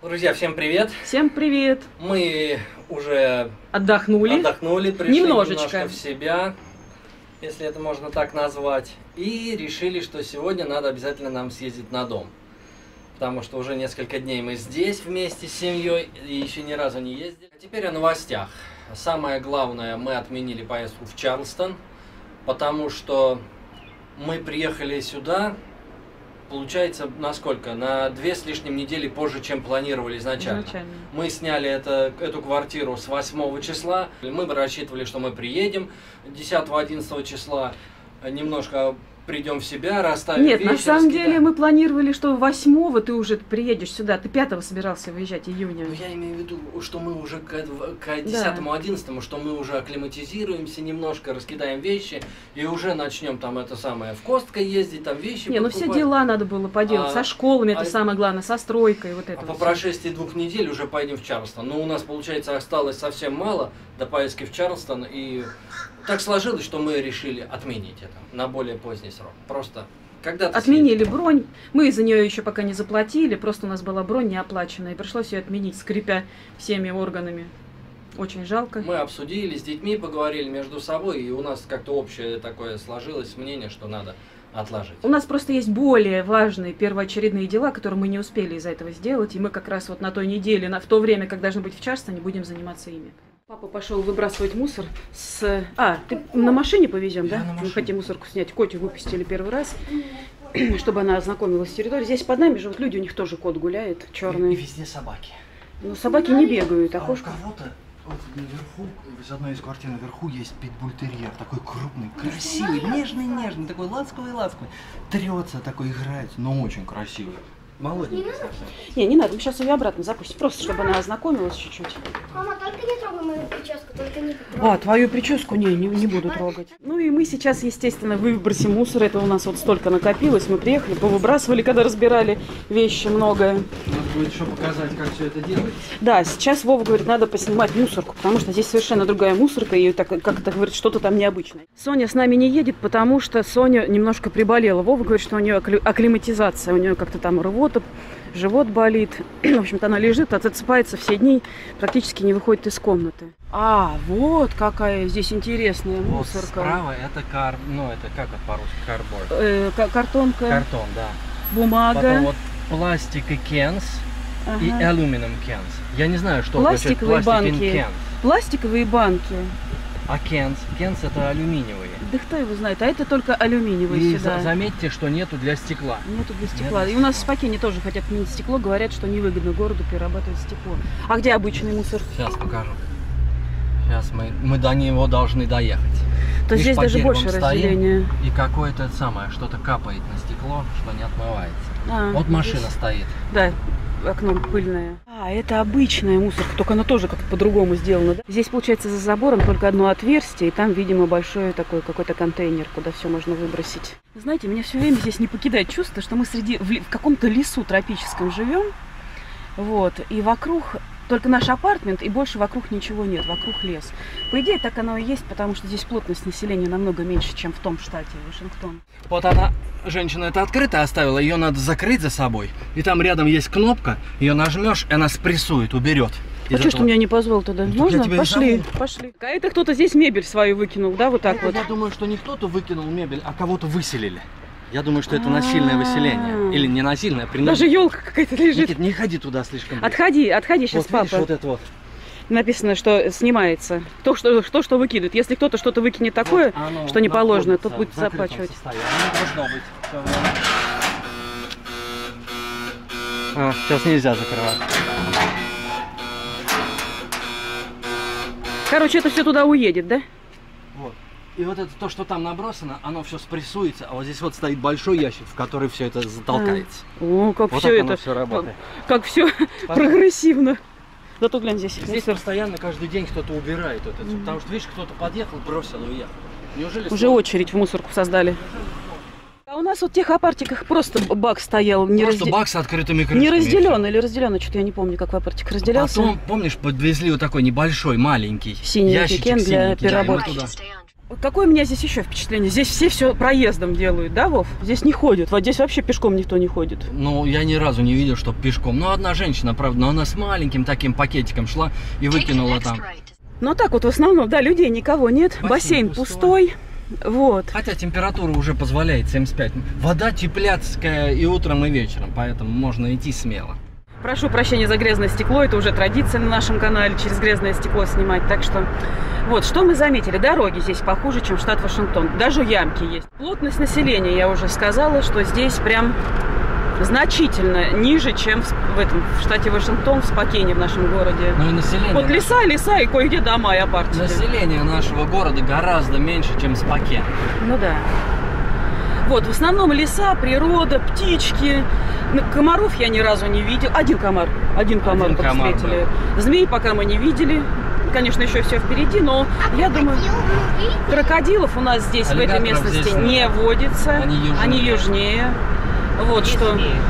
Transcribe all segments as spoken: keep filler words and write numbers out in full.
Друзья, всем привет! Всем привет! Мы уже отдохнули, отдохнули пришли немножечко. немножко в себя, если это можно так назвать, и решили, что сегодня надо обязательно нам съездить на дом. Потому что уже несколько дней мы здесь вместе с семьей и еще ни разу не ездили. А теперь о новостях. Самое главное, мы отменили поездку в Чарльстон, потому что мы приехали сюда, получается, на сколько? На две с лишним недели позже, чем планировали изначально. изначально. Мы сняли это, эту квартиру с восьмого числа. Мы рассчитывали, что мы приедем десятого-одиннадцатого числа, немножко придем в себя, расставим Нет, вещи, на самом раскидаем. деле мы планировали, что восьмого ты уже приедешь сюда. Ты пятого собирался выезжать, июня. Ну, я имею в виду, что мы уже к, к десятому-одиннадцатому, что мы уже акклиматизируемся немножко, раскидаем вещи и уже начнем там это самое в Костко ездить, там вещи Не, ну все дела надо было поделать, а, со школами, а, это самое главное, со стройкой, вот это. А вот по прошествии двух недель уже поедем в Чарльстон. Но у нас, получается, осталось совсем мало до поездки в Чарльстон, и так сложилось, что мы решили отменить это на более поздний срок. Просто когда-то отменили съездим. бронь, мы из-за нее еще пока не заплатили, просто у нас была бронь не оплаченная, и пришлось ее отменить, скрипя всеми органами. Очень жалко. Мы обсудили, с детьми поговорили между собой, и у нас как-то общее такое сложилось мнение, что надо отложить. У нас просто есть более важные первоочередные дела, которые мы не успели из-за этого сделать, и мы как раз вот на той неделе, на, в то время, как должны быть в Чарльстоне, будем заниматься ими. Папа пошел выбрасывать мусор с... А, ты на машине повезем, да? Мы хотим мусорку снять. Котю выпустили первый раз, чтобы она ознакомилась с территорией. Здесь под нами живут люди, у них тоже кот гуляет, черный. И, и везде собаки. Ну, собаки не бегают, а, а кошка... у кого-то вот наверху, из одной из квартир наверху есть питбуль-терьер, такой крупный, красивый, нежный-нежный, такой ласковый-ласковый. Трется, такой играет, но очень красивый. Молоденький совсем. Не, не надо, мы сейчас ее обратно запустим, просто чтобы она ознакомилась чуть-чуть. Мама, только не трогай мою прическу, только не трогай. А, твою прическу не, не, не буду трогать. Ну и мы сейчас, естественно, выбросим мусор. Это у нас вот столько накопилось. Мы приехали, повыбрасывали, когда разбирали вещи многое. Надо будет еще показать, как все это делается. Да, сейчас Вова говорит, надо поснимать мусорку, потому что здесь совершенно другая мусорка, и так, как это говорит, что-то там необычное. Соня с нами не едет, потому что Соня немножко приболела. Вова говорит, что у нее акклиматизация, у нее как-то там рвота, живот болит. В общем-то, она лежит, отсыпается все дни, практически не выходит из комнаты. А, вот какая здесь интересная мусорка. Вот справа это кар... ну это как это по-русски? Карборд. Э, картонка. Картон, да. Бумага. Потом вот пластик и кенс, ага. И алюминиум кенс. Я не знаю, что пластиковые пластик банки. Кенс. Пластиковые банки. А кенс? Кенс это алюминиевые. Да кто его знает, а это только алюминиевые и сюда. И заметьте, что нету для стекла. Нету для стекла. Нет. И у нас в Спокене тоже хотят отменить стекло, говорят, что невыгодно городу перерабатывать стекло. А где обычный мусор? Сейчас покажу. Сейчас мы, мы до него должны доехать. То Видишь, здесь даже больше разделения. И какое-то самое, что-то капает на стекло, что не отмывается. А, вот машина здесь... стоит. Да, окном пыльное. А, это обычная мусорка, только она тоже как-то по-другому сделана. Да? Здесь, получается, за забором только одно отверстие, и там, видимо, большой такой какой-то контейнер, куда все можно выбросить. Знаете, меня все время здесь не покидает чувство, что мы среди в, в каком-то лесу тропическом живем, вот, и вокруг только наш апартмент, и больше вокруг ничего нет, вокруг лес. По идее, так оно и есть, потому что здесь плотность населения намного меньше, чем в том штате, Вашингтон. Вот она, женщина это открыто оставила, ее надо закрыть за собой. И там рядом есть кнопка, ее нажмешь, и она спрессует, уберет. А что ж ты меня не позвал туда? Ну, можно? Пошли, пошли. А это кто-то здесь мебель свою выкинул, да, вот так это, вот? Я думаю, что не кто-то выкинул мебель, а кого-то выселили. Я думаю, что это насильное выселение. Или не насильное, а даже елка какая-то лежит. Никит, не ходи туда слишком близко. Отходи, отходи сейчас, вот, папа. Видишь, вот это вот. Написано, что снимается. То, что, что, что выкидывает. Если кто-то что-то выкинет такое, вот, что не положено, то будет заплачивать. Быть. А, сейчас нельзя закрывать. Короче, это все туда уедет, да? Вот. И вот это то, что там набросано, оно все спрессуется, а вот здесь вот стоит большой ящик, в который все это затолкается. А. О, как вот все это, все работает. Как, как все прогрессивно. Зато глянь здесь. Здесь постоянно каждый день кто-то убирает вот это, mm-hmm. потому что видишь, кто-то подъехал, бросил и уехал. Неужели уже сложно? Очередь в мусорку создали. А у нас вот в техапартиках просто бак стоял. Не просто разде... бак с открытыми крышками. Не разделен или разделен, что-то я не помню, как в апартик разделялся. Потом, помнишь, подвезли вот такой небольшой, маленький синий ящичек для переработки. Да, Какое у меня здесь еще впечатление? Здесь все все проездом делают, да, Вов? Здесь не ходят. Вот здесь вообще пешком никто не ходит. Ну, я ни разу не видел, что пешком. Ну, одна женщина, правда, но она с маленьким таким пакетиком шла и выкинула там. Ну, так вот, в основном, да, людей никого нет. Бассейн Бассейн пустой. Вот. Хотя температура уже позволяет семьдесят пять. Вода теплятская и утром, и вечером, поэтому можно идти смело. Прошу прощения за грязное стекло, это уже традиция на нашем канале, через грязное стекло снимать. Так что, вот, что мы заметили, дороги здесь похуже, чем штат Вашингтон. Даже ямки есть. Плотность населения, я уже сказала, что здесь прям значительно ниже, чем в, в этом, в штате Вашингтон, в Спокене, в нашем городе. Ну и население... Вот леса, леса и кое-где дома и апартики. Население нашего города гораздо меньше, чем Спокен. Ну да. Вот, в основном леса, природа, птички. Комаров я ни разу не видел. Один комар. Один комар Один комар, встретили. Змей пока мы не видели. Конечно, еще все впереди, но А я думаю... Крокодилов у нас здесь, в этой Аллигаторов местности, здесь не нет. водится. Они южнее. Они южнее. Вот Есть что... змеи.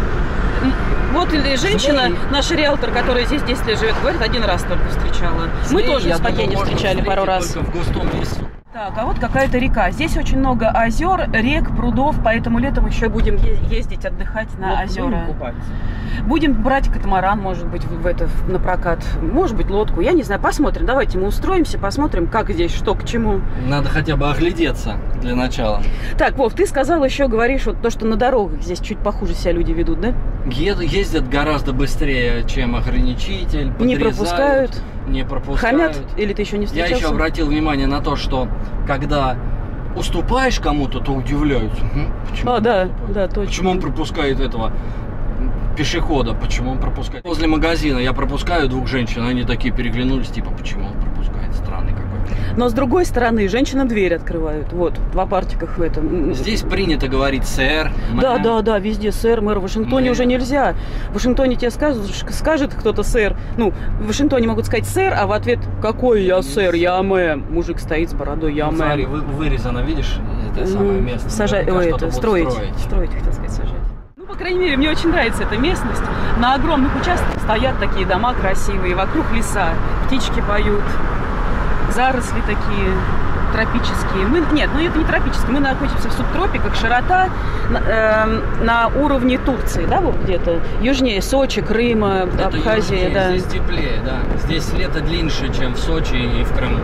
Вот и женщина, Змеи. наш риэлтор, которая здесь десять лет живет, говорит, один раз только встречала. Мы Змеи, тоже я в Спокене думаю, можно встречали пару раз. встретить только в густом лесу. Так, а вот какая-то река. Здесь очень много озер, рек, прудов, поэтому летом еще будем е- ездить отдыхать на Лодку озера. будем купаться? Будем брать катамаран, может быть, в, в это, в- на прокат. Может быть, лодку. Я не знаю, посмотрим. Давайте мы устроимся, посмотрим, как здесь, что к чему. Надо хотя бы оглядеться для начала. Так, Вов, ты сказал еще, говоришь, вот то, что на дорогах здесь чуть похуже себя люди ведут, да? Еду- ездят гораздо быстрее, чем ограничитель. Не подрезают, пропускают. Не пропускают. Хамят? Или ты еще не Я встречался? еще обратил внимание на то, что когда уступаешь кому-то, то удивляются. «Хм, почему А, он да, уступает? да, точно. Почему он пропускает этого пешехода? Почему он пропускает? Возле магазина я пропускаю двух женщин, они такие переглянулись, типа, почему он пропускает? Странный какой. Но с другой стороны, женщинам дверь открывают. Вот, в апартиках в этом. Здесь принято говорить сэр. Да, мэм. да, да, везде сэр, мэр. В Вашингтоне Мэр. уже нельзя. В Вашингтоне тебе скажут, скажет кто-то сэр. Ну, в Вашингтоне могут сказать сэр, а в ответ какой я сэр, я мэм. Мужик стоит с бородой, я Вот смотри, мэм. вы- вырезано, видишь, это самое М, место. Сажать, Наверняка ой, что-то это, будут строить, строить. строить, хотел сказать, сажать. Ну, по крайней мере, мне очень нравится эта местность. На огромных участках стоят такие дома красивые, вокруг леса, птички поют, заросли такие тропические. Мы, нет, ну это не тропические, мы находимся в субтропиках, широта на, эм, на уровне Турции, да, вот где-то, южнее Сочи, Крыма, Это Абхазия, южнее, да. Здесь теплее, да. Здесь лето длиннее, чем в Сочи и в Крыму.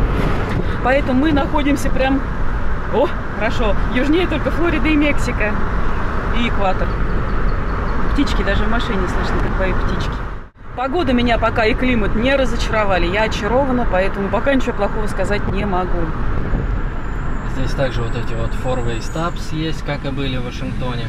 Поэтому мы находимся прям, о, хорошо, южнее только Флорида и Мексика, и экватор. Птички, даже в машине слышно, как поют птички. Погода меня пока и климат не разочаровали, я очарована, поэтому пока ничего плохого сказать не могу. Здесь также вот эти вот four-way stops есть, как и были в Вашингтоне.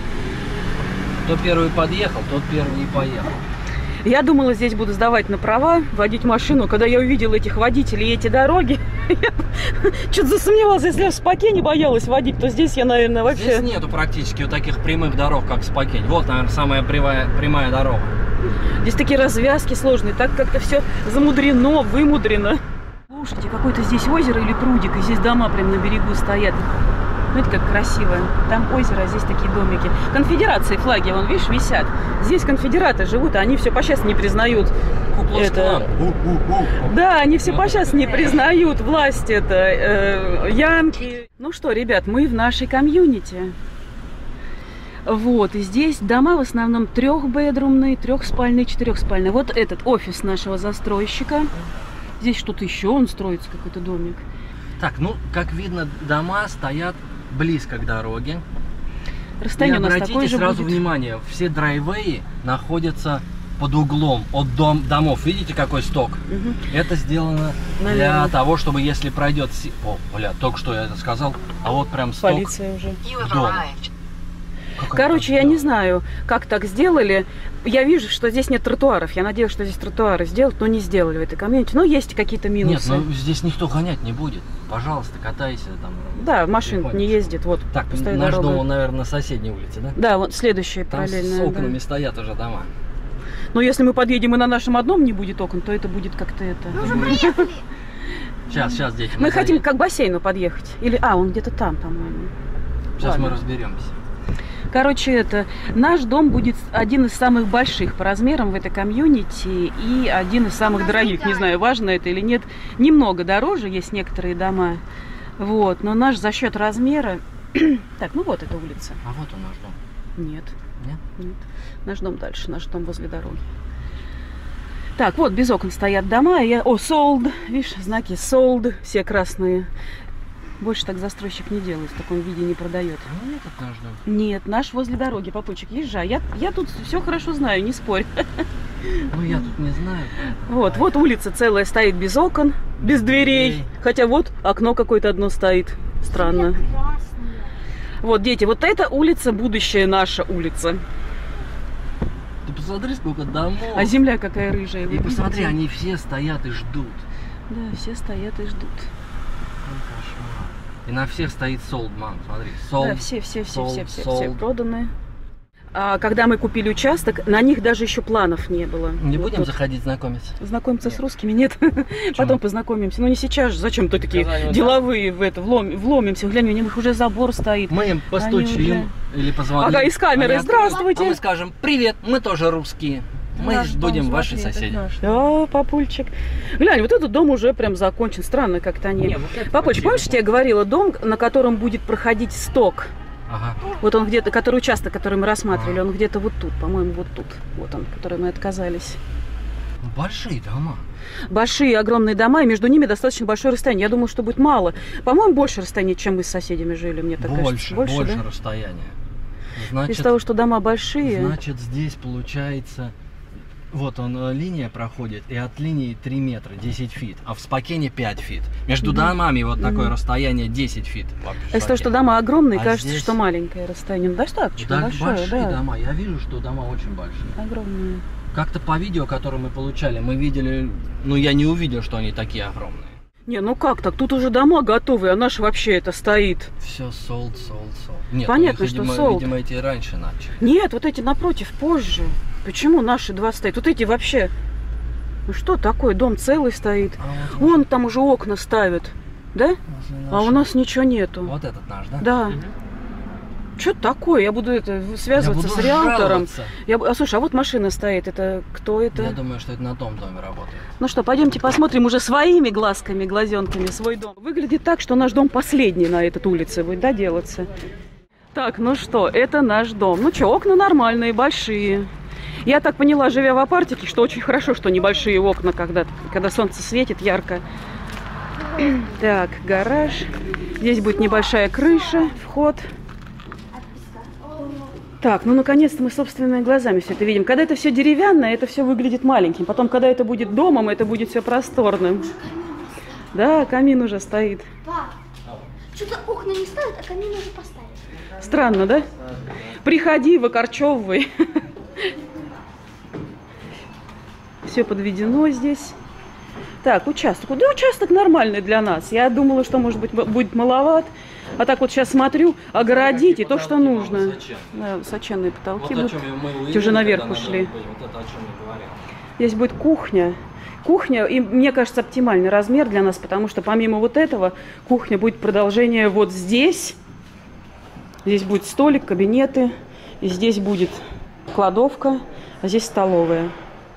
Кто первый подъехал, тот первый и поехал. Я думала, здесь буду сдавать на права, водить машину. Когда я увидела этих водителей и эти дороги, я что-то засомневалась. Если я в Спокене боялась водить, то здесь я, наверное, вообще... Здесь нету практически вот таких прямых дорог, как в Спокене. Вот, наверное, самая прямая, прямая дорога. Здесь такие развязки сложные, так как-то все замудрено, вымудрено. Слушайте, какое-то здесь озеро или прудик, и здесь дома прям на берегу стоят. Смотрите, как красиво. Там озеро, а здесь такие домики. Конфедерации флаги, вон, видишь, висят. Здесь конфедераты живут, а они все по счастью не признают. Это... Да, они все по счастью не признают власть, это э, янки. Ну что, ребят, мы в нашей комьюнити. Вот, и здесь дома в основном трехбедрумные, трехспальные, четырехспальные. Вот этот офис нашего застройщика. Здесь что-то еще, он строится, какой-то домик. Так, ну, как видно, дома стоят близко к дороге. Расстояние И у нас обратите такое же сразу будет. внимание, все драйвеи находятся под углом от дом, домов. Видите, какой сток? Мгм. Это сделано Наверное. для того, чтобы если пройдет... си- О, бля, только что я это сказал, а вот прям сток Полиция уже. в дом. Какая Короче, я красота. не знаю, как так сделали. Я вижу, что здесь нет тротуаров. Я надеялась, что здесь тротуары сделают, но не сделали в этой комьюнити. Но есть какие-то Нет, минусы. ну здесь никто гонять не будет. Пожалуйста, катайся там. Да, машин Тихонечко. не ездит. Вот, Так, пустая наш дорога. дом, он, наверное, на соседней улице, да? Да, вот следующая Там с параллельная. окнами Да. стоят уже дома. Но если мы подъедем и на нашем одном не будет окон, то это будет как-то это. Мы уже приехали. Сейчас, сейчас, дети. Мы хотим заедем. к бассейну подъехать. Или, а, он где-то там, по-моему. Сейчас Ладно. мы разберемся. Короче, это наш дом будет один из самых больших по размерам в этой комьюнити и один из самых дорогих. Не знаю, важно это или нет. Немного дороже, есть некоторые дома. Вот, но наш за счет размера... Так, ну вот эта улица. А вот он наш дом. Нет. Нет? Нет. Наш дом дальше, наш дом возле дороги. Так, вот без окон стоят дома. Я... О, sold. Видишь, знаки sold, все красные. Больше так застройщик не делает, в таком виде не продает. Ну, нет, это наш дом. Нет, наш возле дороги, папочек, езжай. Я, я тут все хорошо знаю, не спорь. Ну, я тут не знаю. Вот, вот улица целая стоит без окон, без дверей. Хотя вот окно какое-то одно стоит. Странно. Вот, дети, вот эта улица, будущая наша улица. Ты посмотри, сколько домов. А земля какая рыжая. И вы посмотри, видите? они все стоят и ждут. Да, все стоят и ждут. Ну, кошмар. И на всех стоит sold, мам, смотри. Sold, Да, все, все, все, sold, все, все, sold. все проданы. А когда мы купили участок, на них даже еще планов не было. Не Вот будем тут. заходить знакомиться? Знакомиться Нет. с русскими? Нет. Потом познакомимся. Ну не сейчас же. Зачем то такие Сказали, вот деловые в это влом, вломимся? Глянь, у них уже забор стоит. Мы им постучим или позвоним. Ага, из камеры. Они откроют, Здравствуйте. А мы скажем: привет, мы тоже русские. Мы Наш дом, будем смотри, ваши это соседи. наш. Да, папульчик. Глянь, вот этот дом уже прям закончен. Странно как-то они. Не, вот это Папульчик, красиво. помнишь, я тебе говорила, дом, на котором будет проходить сток? Ага. Вот он где-то, который участок, который мы рассматривали, Ага. он где-то вот тут, по-моему, вот тут. Вот он, который мы отказались. Большие дома. Большие, огромные дома, и между ними достаточно большое расстояние. Я думаю, что будет мало. По-моему, больше расстояния, чем мы с соседями жили, мне так Больше, кажется. больше, да? расстояния. Из Значит, того, что дома большие. значит, здесь получается... Вот он, э, линия проходит, и от линии три метра, десять фит, а в Спокене пять фит. Между Мгм. домами вот такое Мгм. расстояние десять фит. по Из того, что Спокене. дома огромные, А кажется, здесь- что маленькое расстояние. Ну, достаточно Да, большое, большие да. дома. Я вижу, что дома очень большие. Огромные. Как-то по видео, которое мы получали, мы видели... Ну, я не увидел, что они такие огромные. Не, ну как так? Тут уже дома готовые, а наш вообще это стоит. Все sold, sold, sold. Нет, Понятно, у них, что видимо, sold. видимо, эти раньше начали. Нет, вот эти напротив позже. Почему наши два стоят? Вот эти вообще... Ну что такое? Дом целый стоит. А вот Вон там уже окна ставят. Да? возле А у нашего- нас ничего нету. Вот этот наш, да? Да. Что такое? Я буду это связываться Я с буду риэлтором. жаловаться. Я... бу- А слушай, а вот машина стоит. Это кто это? Я думаю, что это на том доме работает. Ну что, пойдемте посмотрим уже своими глазками, глазенками свой дом. Выглядит так, что наш дом последний на этой улице будет, да, делаться. Так, ну что, это наш дом. Ну что, окна нормальные, большие. Я так поняла, живя в апартике, что очень хорошо, что небольшие окна, когда, когда солнце светит ярко. Так, гараж. Здесь будет небольшая крыша, вход. Так, ну наконец-то мы собственными глазами все это видим. Когда это все деревянное, это все выглядит маленьким. Потом, когда это будет домом, это будет все просторным. Да, камин уже стоит. Пап, что-то окна не ставят, а камин уже поставили. Странно, да? Приходи, выкорчевывай. Все подведено здесь. Так, участок. Да, участок нормальный для нас. Я думала, что, может быть, будет маловат. А так вот сейчас смотрю, огородить и то, что нужно. Да, высоченные потолки Вот о будут. чем мы увидели, Те уже наверх когда на ушли. доме были. Вот это о чем я говорил. Здесь будет кухня. Кухня, и мне кажется, оптимальный размер для нас, потому что помимо вот этого, кухня будет продолжение вот здесь. Здесь будет столик, кабинеты. И здесь будет кладовка, а здесь столовая.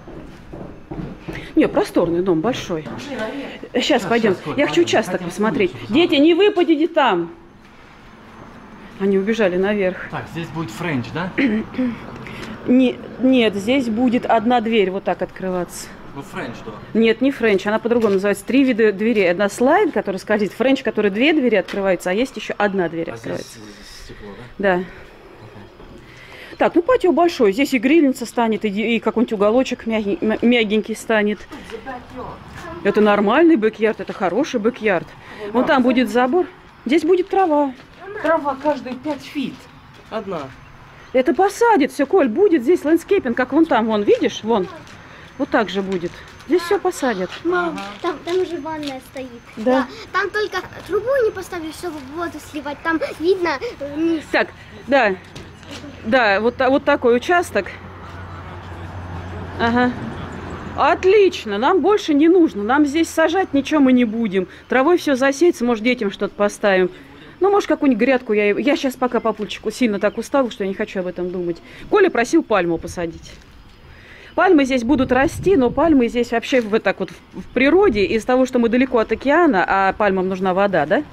Не, просторный дом, большой. Сейчас, Сейчас, пойдем. сейчас, Коль, Я хочу пойдем, участок хотим посмотреть. улицу посмотреть. Дети, не выпадите там. Они убежали наверх. Так, здесь будет френч, да? Не, нет, здесь будет одна дверь вот так открываться. Ну, френч, что? Нет, не френч, она по-другому называется. Три вида дверей. Одна слайд, который скользит. Френч, который две двери открываются, а есть еще одна дверь А открывается. здесь стекло, да? Да. Так, ну патио большой. Здесь и грильница станет, и, и какой-нибудь уголочек мяги- мя- мягенький станет. Это нормальный бэк-ярд, это хороший бэк-ярд. Вон там будет забор. Здесь будет трава. Трава каждые пять фит. Одна. Это посадит все, Коль, будет здесь ландскейпинг, как вон там, вон, видишь, вон. Вот так же будет. Здесь все посадят. Мам, там, там уже ванная стоит. Да. Там только трубу не поставили, чтобы воду сливать. Там видно э, низ. Так, да, да, вот, та- вот такой участок. Ага. Отлично, нам больше не нужно. Нам здесь сажать ничего мы не будем. Травой все засеется, может, детям что-то поставим. Ну, может, какую-нибудь грядку я... Я сейчас пока папульчику сильно так устала, что я не хочу об этом думать. Коля просил пальму посадить. Пальмы здесь будут расти, но пальмы здесь вообще вот так вот в, в природе, из-за того, что мы далеко от океана, а пальмам нужна вода, да?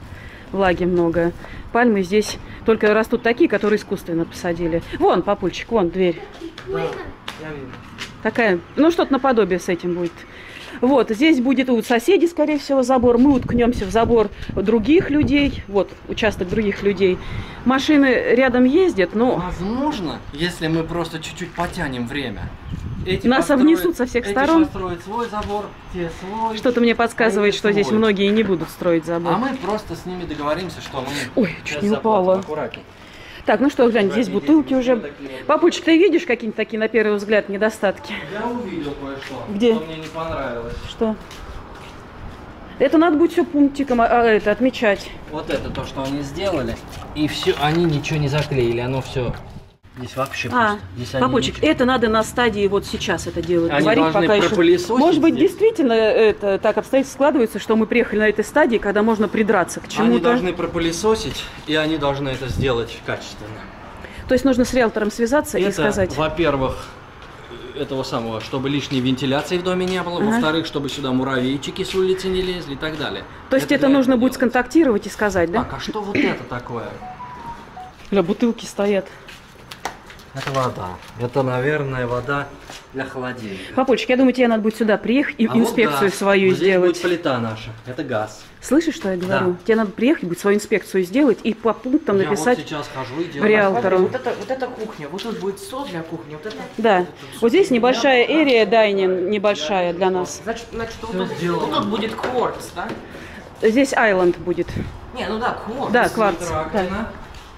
влаги много. Пальмы здесь только растут такие, которые искусственно посадили. Вон, папульчик, вон дверь. Да, я вижу. Такая, ну что-то наподобие с этим будет. Вот, здесь будет у соседей, скорее всего, забор. Мы уткнемся в забор других людей. Вот, участок других людей. Машины рядом ездят, но... Возможно, если мы просто чуть-чуть потянем время. Эти нас построят, обнесут со всех эти сторон. построят свой забор, те свой. Что-то мне подсказывает, а что здесь свой. многие не будут строить забор. А мы просто с ними договоримся, что мы... Ой, чуть не упала. Аккуратней. Так, ну что, глянь, здесь бутылки уже. Вот Папульчик, ты видишь какие-то такие, на первый взгляд, недостатки? Я увидел кое-что, Где? что мне не понравилось. Что? Это надо будет все пунктиком а, а, это, отмечать. Вот это то, что они сделали, и все, они ничего не заклеили, оно все здесь вообще А, пусто. Здесь они папульчик, ничего- это надо на стадии вот сейчас это делать. Они Говорить должны пока еще. пропылесосить Может быть, здесь. действительно это так обстоятельства складываются, что мы приехали на этой стадии, когда можно придраться к Они чему-то. должны пропылесосить, и они должны это сделать качественно. То есть нужно с риэлтором связаться и Это, сказать. во-первых, этого самого, чтобы лишней вентиляции в доме не было, Ага. во-вторых, чтобы сюда муравейчики с улицы не лезли и так далее. То есть это, для нужно этого будет делается. сконтактировать и сказать, да? Так, а что вот это такое? Для бутылки стоят. Это вода. Это, наверное, вода для холодильника. Папульчик, я думаю, тебе надо будет сюда приехать и А вот инспекцию газ. свою Вот здесь сделать. будет плита наша. Это газ. Слышишь, что я говорю? Да. Тебе надо приехать, будет свою инспекцию сделать и по пунктам Я написать. вот сейчас хожу и делаю. Риэлтору. Вот это, вот это кухня, вот тут будет стол для кухни, вот это. Да. Вот здесь небольшая эрия дайнин, небольшая для нас. Значит, значит вот, Всё тут, сделано. вот тут будет кварц, да? Здесь айленд будет. Не, ну да, кварц. Да, Здесь кварц. будет Да. раковина.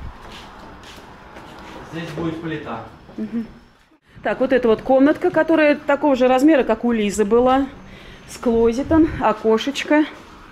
Здесь будет плита. Так, вот эта вот комнатка, которая такого же размера, как у Лизы была. С клозетом, окошечко.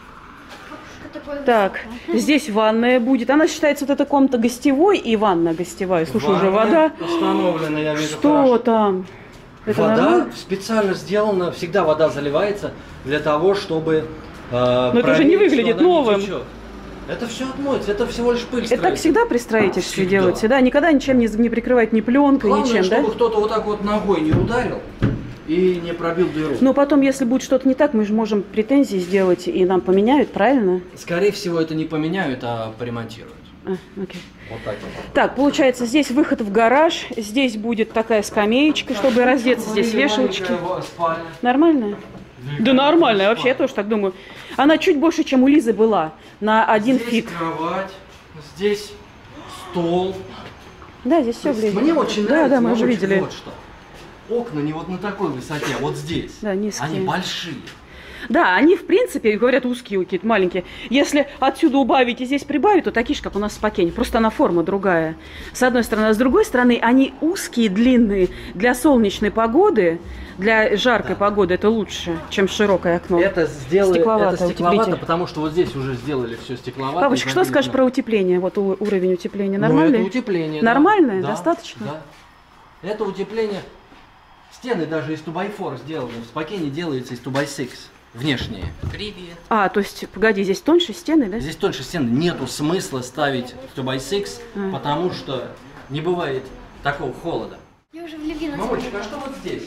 Такое Так, здесь ванная будет. Она считается, вот эта комната гостевой и ванна гостевая. Слушай, уже Ванна вода. установлена, я вижу. Что хорошо. там? Это Вода нормально? специально сделана, всегда вода заливается для того, чтобы. Э, Но это уже не проверить, выглядит что она не новым. течет. Это все отмоется, это всего лишь пыль. Это так строится. всегда при строительстве Всегда. делается, да? Никогда ничем не, не прикрывать ни пленкой, Главное, ничем, да? чтобы кто-то вот так вот ногой не ударил и не пробил дыру. Но потом, если будет что-то не так, мы же можем претензии сделать, и нам поменяют, правильно? Скорее всего, это не поменяют, а поремонтируют. А, окей. Вот так вот. Так, получается, здесь выход в гараж, здесь будет такая скамеечка, чтобы раздеться, здесь вешалочки. Маленькая спальня. Нормальная? Да нормальная, вообще, я тоже так думаю. Она чуть больше, чем у Лизы была, на один Здесь фит. кровать, здесь стол. Да, здесь все влезет. Мне очень Да, нравится. да, мы уже Мамочка, видели. Вот что. Окна не вот на такой высоте, а вот здесь. Да, низкие. Они большие. Да, они, в принципе, говорят, узкие какие-то, маленькие. Если отсюда убавить и здесь прибавить, то такие же, как у нас в Спокене. Просто она форма другая. С одной стороны. А с другой стороны, они узкие, длинные. Для солнечной погоды, для жаркой Да. погоды это лучше, чем широкое окно. Это сделали, Стекловато, это стекловато, утеплитель. потому что вот здесь уже сделали все стекловато. Папочка, и что скажешь забили про утепление? Вот у- уровень утепления на- нормальный? Ну, это утепление. да. Нормальное? Да, Достаточно? Да. Это утепление. Стены даже из два фор сделаны. В Спокене делается из два шесть. Внешние. Привет. А, то есть, погоди, здесь тоньше стены, да? Здесь тоньше стены. Нету смысла ставить два шесть, А. потому что не бывает такого холода. Я уже влюбилась. Мамочек, а что вот здесь?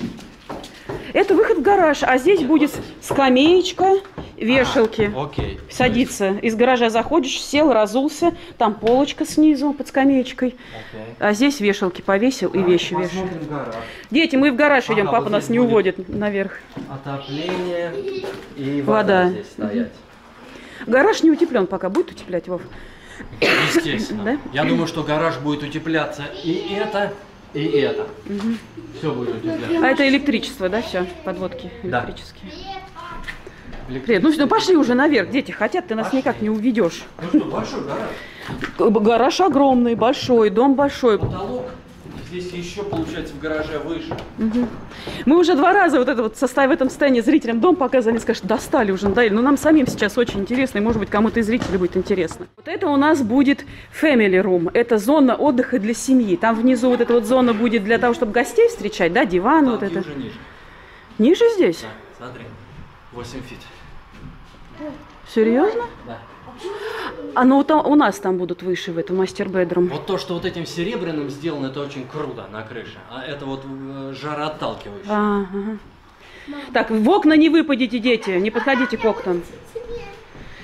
Это выход в гараж, а здесь будет скамеечка, вешалки. А, окей. Садиться. Из гаража заходишь, сел, разулся, там полочка снизу под скамеечкой. Окей. А здесь вешалки повесил и вещи вешаю. Посмотрим гараж. Дети, мы в гараж идем, Ага, папа вот нас здесь не будет уводит наверх. Отопление и Вода. вода здесь стоять. Гараж не утеплен пока, будет утеплять, Вов? Естественно. Да? Я думаю, что гараж будет утепляться и это, и это. Все будет утепляться. А это электричество, да, все? Подводки Да. электрические. Привет, ну, ну пошли уже наверх, дети хотят, ты нас Пошли. никак не уведешь. Ну что, большой гараж. Гараж огромный, большой, дом большой. Потолок здесь еще, получается, в гараже выше. Мы уже два раза вот это вот состав в этом состоянии зрителям дом показывали, они скажут, достали уже, надоели. Но нам самим сейчас очень интересно, и может быть кому-то из зрителей будет интересно. Вот это у нас будет family room, это зона отдыха для семьи. Там внизу вот эта вот зона будет для того, чтобы гостей встречать, да, диван вот Потолки это. уже ниже. Ниже здесь? Да, смотри. восемь фит. Серьезно? Да. А ну там, у нас там будут выше в этом мастер-бедрум. Вот то, что вот этим серебряным сделано, это очень круто на крыше. А это вот э, жароотталкивающее. А, ага. Так, в окна не выпадите, дети, не подходите к окнам.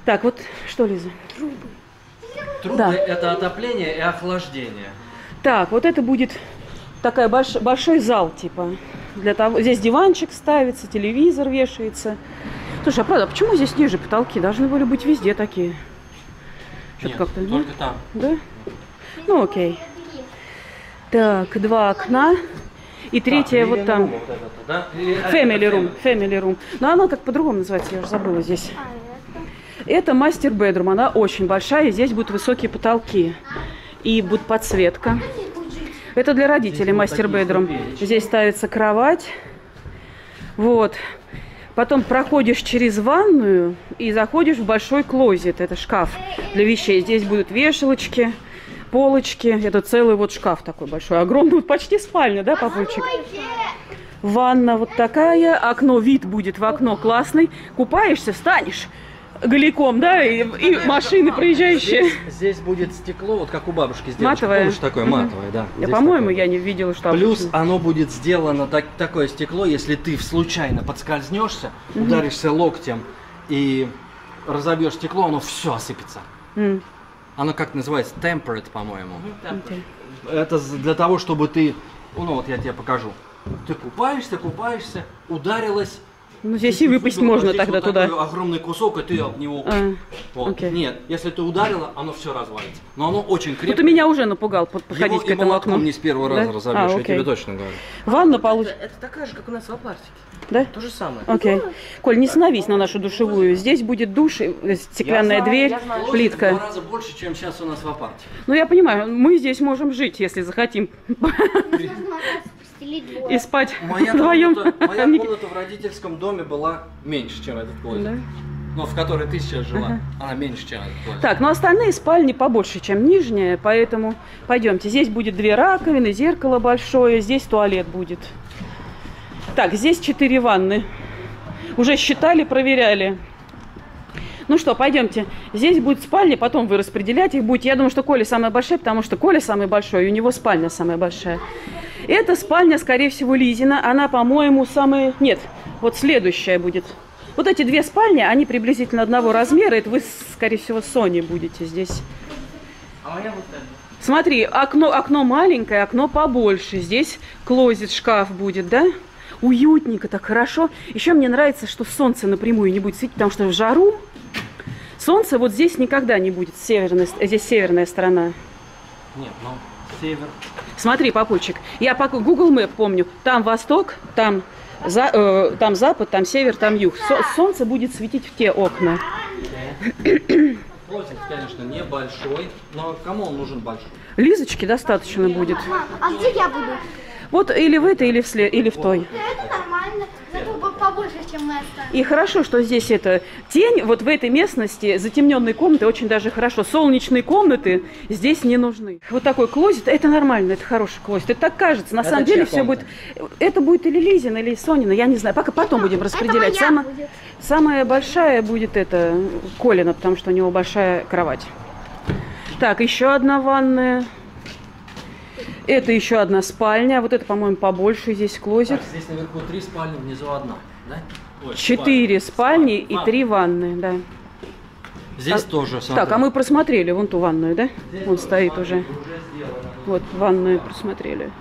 Так, вот что, Лиза? Трубы Да. это отопление и охлаждение. Так, вот это будет такая больш... большой зал, типа. Для того... Здесь диванчик ставится, телевизор вешается. Слушай, а правда, а почему здесь ниже потолки? Должны были быть везде такие. Что-то Нет, как-то, только да? там. Да? Ну, окей. Так, два окна. И третье Так, вот living там. room вот это, да? Или- а, Family это room, family room. Но она как по-другому называется, я уже забыла здесь. Это мастер бедрум, она очень большая, и здесь будут высокие потолки. И будет подсветка. Это для родителей Здесь вот мастер такие бедрум. ступенечки. Здесь ставится кровать. Вот. Потом проходишь через ванную и заходишь в большой клозет. Это шкаф для вещей. Здесь будут вешалочки, полочки. Это целый вот шкаф такой большой, огромный. Вот почти спальня, да, папульчик? Ванна вот такая. Окно, вид будет в окно классный. Купаешься, встанешь голиком, да, и, и машины проезжающие. Здесь, здесь будет стекло, вот как у бабушки сделано. Матовое? Помнишь, такое Мгм. матовое, да. Я, Здесь по-моему, такое. я не видела, что Плюс обычно. оно будет сделано так, такое стекло, если ты случайно подскользнешься, ударишься локтем и разобьешь стекло, оно все осыпется. М, Оно как называется? Temperate, по-моему. окей. Это з- для того, чтобы ты, ну вот я тебе покажу. Ты купаешься, купаешься, ударилась. Ну, здесь и выпасть Здесь можно вот тогда такой туда. огромный кусок, и ты об него. А, Вот. окей. Нет, если ты ударила, оно все развалится. Но оно очень крепкое. вот ты меня уже напугал под- подходить Его к и этому молотком окну. не с первого Да? раза разобьешь, А, я окей. тебе точно говорю. Ванна Это, получится. это такая же, как у нас в апартике. Да? То же самое. Окей. Коль, не становись на нашу душевую. Здесь будет душ, э, стеклянная Я знаю, дверь, я знаю. В два плитка. раза больше, чем сейчас у нас в апарте. Ну, я понимаю, мы здесь можем жить, если захотим. И спать Моя вдвоем. комната, моя комната в родительском доме была меньше, чем этот клозет. Да. Но в которой ты сейчас жила, она меньше, чем этот клозет. Так, но остальные спальни побольше, чем нижняя, поэтому пойдемте. Здесь будет две раковины, зеркало большое, здесь туалет будет. Так, здесь четыре ванны. Уже считали, проверяли. Ну что, пойдемте. Здесь будет спальня, потом вы распределять их будете. Я думаю, что Коля самая большая, потому что Коля самый большой, и у него спальня самая большая. Эта спальня, скорее всего, Лизина. Она, по-моему, самая... Нет, вот следующая будет. Вот эти две спальни, они приблизительно одного размера. Это вы, скорее всего, с Соней будете здесь. А моя вот эта. Смотри, окно, окно маленькое, окно побольше. Здесь клозет, шкаф будет, да? Уютненько, так хорошо. Еще мне нравится, что солнце напрямую не будет светить, потому что в жару солнце вот здесь никогда не будет. Северная, здесь северная сторона. Нет, ну, север. Смотри, папульчик, я по Google Map помню. Там восток, там, за, э, там запад, там север, там юг. Со- солнце будет светить в те окна. Клозет, конечно, небольшой, но кому он нужен большой? Лизочки достаточно будет. Мам, а где я буду? Вот или в этой, или в, сле- или в той. Это нормально, зато по- побольше, чем мы оставили. И хорошо, что здесь это тень, вот в этой местности затемненной комнаты очень даже хорошо. Солнечные комнаты здесь не нужны. Вот такой клозет, это нормально, это хороший клозет. Это так кажется. На Это самом чья деле все будет... комната? Это будет или Лизина, или Сонина, я не знаю. Пока потом будем распределять. Это моя Само- будет. Самая большая будет это Колина, потому что у него большая кровать. Так, еще одна ванная. Это еще одна спальня. Вот это, по-моему, побольше здесь клозет. Так, здесь наверху три спальни, внизу одна, да? Ой, Четыре спальни и Ванна. три ванны, да. Здесь А- тоже, смотри. Так, а мы просмотрели вон ту ванную, да? Здесь Вон тоже, стоит смотри, уже. сделано. Вот ванную просмотрели.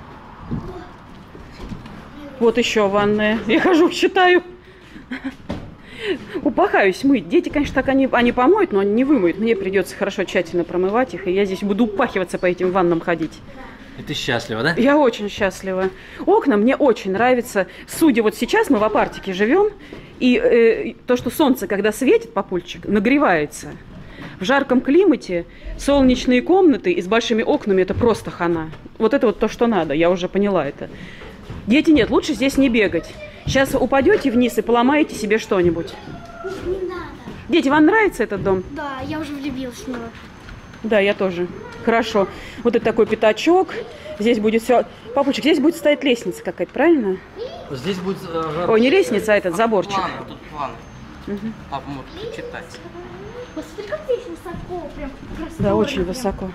Вот еще ванная. Я хожу, считаю. Упахаюсь мыть. Дети, конечно, так они, они помоют, но они не вымоют. Мне придется хорошо, тщательно промывать их, и я здесь буду упахиваться по этим ваннам ходить. И ты счастлива, да? Я очень счастлива. Окна мне очень нравятся. Судя вот сейчас, мы в апартике живем, и э, то, что солнце, когда светит, папульчик, нагревается. В жарком климате солнечные комнаты и с большими окнами – это просто хана. Вот это вот то, что надо, я уже поняла это. Дети, нет, лучше здесь не бегать. Сейчас упадете вниз и поломаете себе что-нибудь. Не надо. Дети, вам нравится этот дом? Да, я уже влюбилась в него. Да, я тоже. Хорошо. Вот это такой пятачок. Здесь будет все... Папульчик, здесь будет стоять лестница какая-то, правильно? Здесь будет... э, Ой, не лестница, а этот заборчик. Планы, вот тут планы. Папа может читать. Посмотри, как здесь высоко, прям красиво. Да, очень высоко.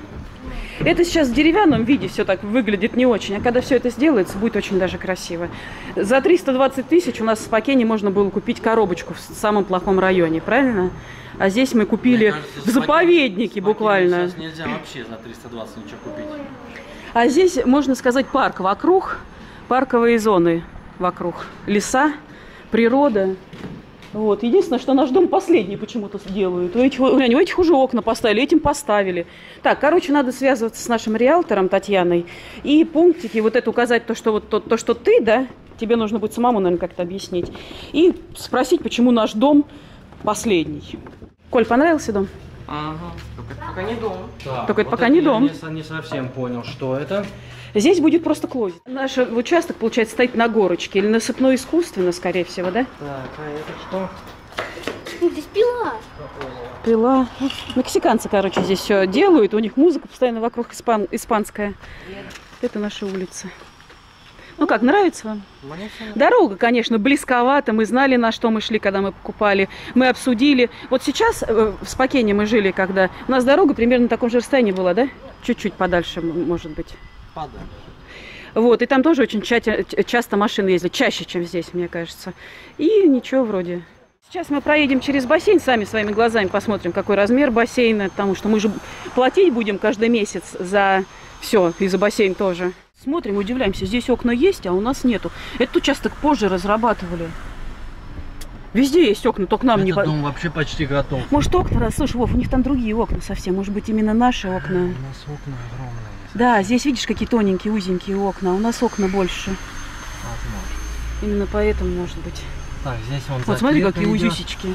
Это сейчас в деревянном виде все так выглядит не очень, а когда все это сделается, будет очень даже красиво. За триста двадцать тысяч у нас в Спокене можно было купить коробочку в самом плохом районе, правильно? А здесь мы купили кажется, в заповеднике буквально. Сейчас нельзя вообще за триста двадцать ничего купить. А здесь, можно сказать, парк вокруг, парковые зоны вокруг, леса, природа. Вот. Единственное, что наш дом последний почему-то делают. У этих, у этих уже окна поставили, этим поставили. Так, короче, надо связываться с нашим риэлтором Татьяной и пунктики, вот это указать, то, что, вот, то, то, что ты, да, тебе нужно будет самому, наверное, как-то объяснить. И спросить, почему наш дом последний. Коль, понравился дом? Ага, только это пока не дом. Да, только это вот пока это не я дом. Я не совсем понял, что это. Здесь будет просто клозет. Наш участок, получается, стоит на горочке. Или насыпной искусственно, скорее всего, да? Так, а это что? Здесь пила. Пила. Мексиканцы, короче, здесь все делают. У них музыка постоянно вокруг испан... испанская. Это наша улица. Ну как, нравится вам? Дорога, конечно, близковата. Мы знали, на что мы шли, когда мы покупали. Мы обсудили. Вот сейчас э, в Спокене мы жили, когда... У нас дорога примерно на таком же расстоянии была, да? Чуть-чуть подальше, может быть. Подальше. Вот, и там тоже очень ча- часто машины ездят. Чаще, чем здесь, мне кажется. И ничего вроде. Сейчас мы проедем через бассейн, сами своими глазами посмотрим, какой размер бассейна. Потому что мы же платить будем каждый месяц за все, и за бассейн тоже. Смотрим, удивляемся, здесь окна есть, а у нас нету. Этот участок позже разрабатывали. Везде есть окна, только нам Этот не... дом вообще почти готов. Может, окна, раз, слушай, Вов, у них там другие окна совсем. Может быть, именно наши окна. У нас окна огромные. Да, здесь видишь, какие тоненькие, узенькие окна. А у нас окна больше. Возможно. Именно поэтому, может быть. Так, здесь вон Вот смотри, какие идет. узюсечки.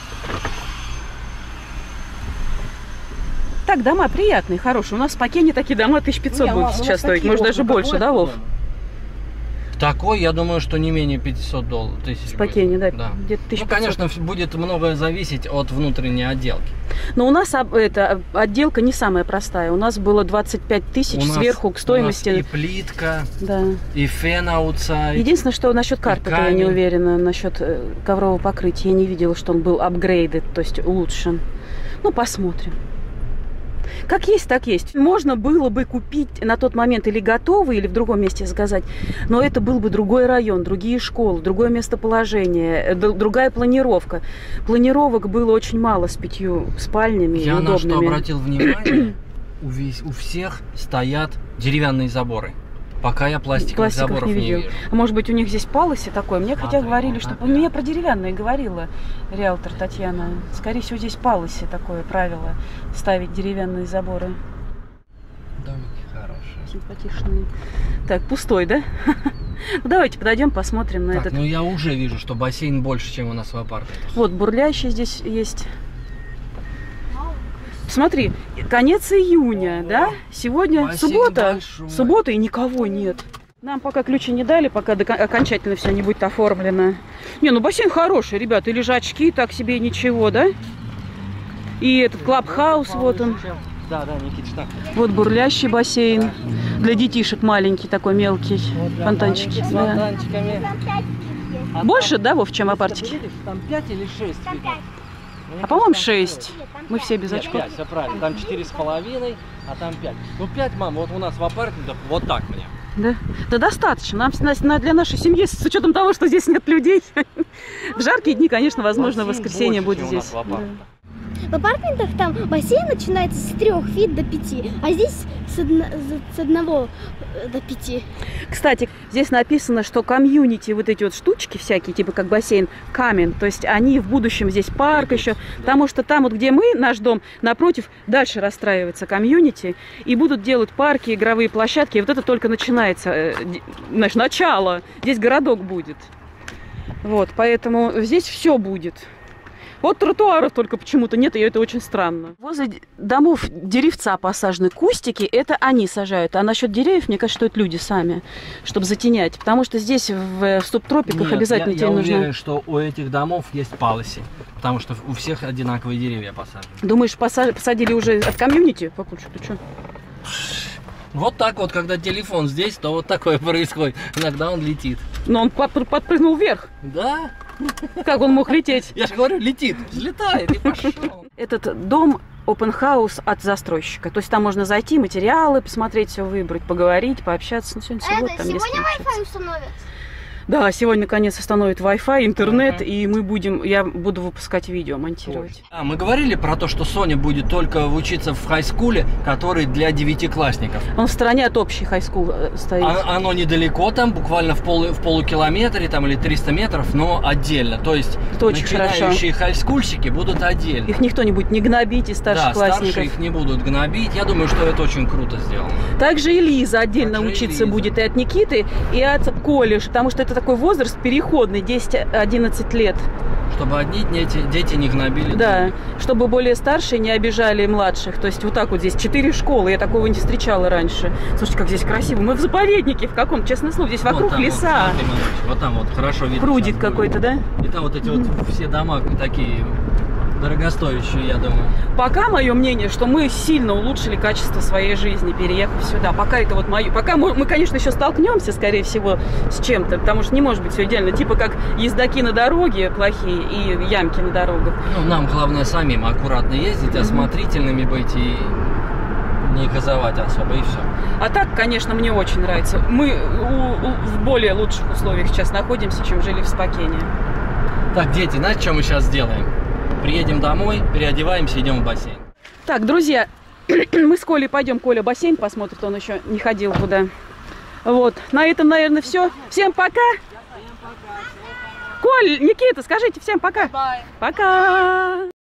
Так, дома приятные, хорошие. У нас в Спокене такие дома тысяча пятьсот Не, будут у нас сейчас стоить. такие Может, окна, даже как больше, в да, Вов? этом. Такой, я думаю, что не менее пятьсот долларов, тысяч. В Спокене, да, да. где-то тысяча Ну, пятьсот. конечно, будет многое зависеть от внутренней отделки. Но у нас об- это, отделка не самая простая. У нас было двадцать пять тысяч У нас- сверху к стоимости. У нас и плитка, Да. и фен аутсайд. Единственное, что насчет карпета я не камень. уверена, насчет э, коврового покрытия. Я не видела, что он был апгрейдед, то есть улучшен. Ну, посмотрим. Как есть, так есть. Можно было бы купить на тот момент или готовый, или в другом месте заказать, но это был бы другой район, другие школы, другое местоположение, д- другая планировка. Планировок было очень мало с пятью спальнями Я и на что удобными. обратил внимание, у, весь- у всех стоят деревянные заборы. Пока я пластиковых, Пластиковых заборов не не, видел. вижу. А может быть, у них здесь палосе такое? Мне хотя Смотри, говорили, вот что... так, Ну, да. я про деревянные говорила, риэлтор Татьяна. Скорее всего, здесь палосе такое правило, ставить деревянные заборы. Домики хорошие. Симпатичные. Так, пустой, да? Ну, давайте подойдем, посмотрим на Так, этот. ну я уже вижу, что бассейн больше, чем у нас в апартаментах. Вот, бурлящий здесь есть. Смотри, конец июня, да? Сегодня Бассейн суббота. большой. Суббота и никого нет. Нам пока ключи не дали, пока до- окончательно все не будет оформлено. Не, ну бассейн хороший, ребята. И лежачки так себе ничего, да? И этот клабхаус, вот он. Да, да, Никитич, так. Вот бурлящий бассейн. Для детишек маленький такой мелкий. Фонтанчики. С Да. фонтанчиками. А Больше, там, да, Вов, чем если апартики? видишь, там пять или шесть. Там пять. А по-моему, шесть. Мы все без Нет, очков. пять, все правильно. Там четыре с половиной, а там пять. Ну пять, мам, вот у нас в апартаментах вот так мне. Да? Да достаточно. Нам, с- на- для нашей семьи, с учетом того, что здесь нет людей. В жаркие дни, конечно, возможно, в Бассейн воскресенье больше, будет чем у нас здесь. в апартаментах. В апартаментах там бассейн начинается с трех фит до пяти, а здесь с, одно- с одного э, до пяти. Кстати, здесь написано, что комьюнити, вот эти вот штучки всякие, типа как бассейн, камень, то есть они в будущем здесь парк еще, потому что там вот, где мы, наш дом, напротив, дальше расстраивается комьюнити, и будут делать парки, игровые площадки, и вот это только начинается, э, д- знаешь, начало, здесь городок будет. Вот, поэтому здесь все будет. Вот тротуаров только почему-то нет, и это очень странно. Возле д- домов деревца посажены, кустики, это они сажают. А насчет деревьев, мне кажется, что это люди сами, чтобы затенять. Потому что здесь в, в субтропиках Нет, обязательно я, тебе я нужно... уверен, что у этих домов есть палоси, потому что у всех одинаковые деревья посажены. Думаешь, поса- посадили уже от комьюнити? Покучу, ты что? Вот так вот, когда телефон здесь, то вот такое происходит. Иногда он летит. Но он под- подпрыгнул вверх. Да? Как он мог лететь? Я же говорю, летит, взлетает и пошел. Этот дом open house от застройщика. То есть там можно зайти, материалы посмотреть, все выбрать, поговорить, пообщаться. Ну, сегодня суббота, Это там есть сегодня с кем Wi-Fi общаться. установят? Да, сегодня наконец установят Wi-Fi, интернет, Мгм. и мы будем, я буду выпускать видео, монтировать. А, мы говорили про то, что Соня будет только учиться в хайскуле, который для девятиклассников. Он в стороне от общей хай-скул стоит. А- оно недалеко там, буквально в, полу, в полукилометре там, или триста метров, но отдельно. То есть Это очень начинающие хайскульщики будут отдельно. Их никто не будет не гнобить из Да, старшеклассников. старшие их не будут гнобить. Я думаю, что это очень круто сделано. Также и Лиза отдельно Также и учиться Лиза. будет и от Никиты, и от Коли, потому что это такой возраст переходный, десять-одиннадцать лет. Чтобы одни дети, дети не гнобили. Да, других. чтобы более старшие не обижали младших. То есть вот так вот здесь четыре школы, я такого не встречала раньше. Слушайте, как здесь красиво. Мы в заповеднике в каком, честное слово, здесь Вот вокруг там леса. Вот, смотри, Марусь, вот там вот хорошо видно. Прудик сейчас будет. какой-то, да? И там вот эти вот все дома такие дорогостоящие, я думаю. Пока мое мнение, что мы сильно улучшили качество своей жизни, переехав сюда. Пока это вот мое. Пока мы, мы, конечно, еще столкнемся, скорее всего, с чем-то, потому что не может быть все идеально. Типа как ездаки на дороге плохие и ямки на дорогах. Ну, нам главное самим аккуратно ездить, осмотрительными быть и не газовать особо, и все. А так, конечно, мне очень нравится. Мы у- у- в более лучших условиях сейчас находимся, чем жили в Спокене. Так, дети, знаете, что мы сейчас сделаем? Приедем домой, переодеваемся, идем в бассейн. Так, друзья, мы с Колей пойдем. Коля бассейн посмотрит, он еще не ходил куда. Вот, на этом, наверное, все. Всем пока. Коль, Никита, скажите всем пока. Пока.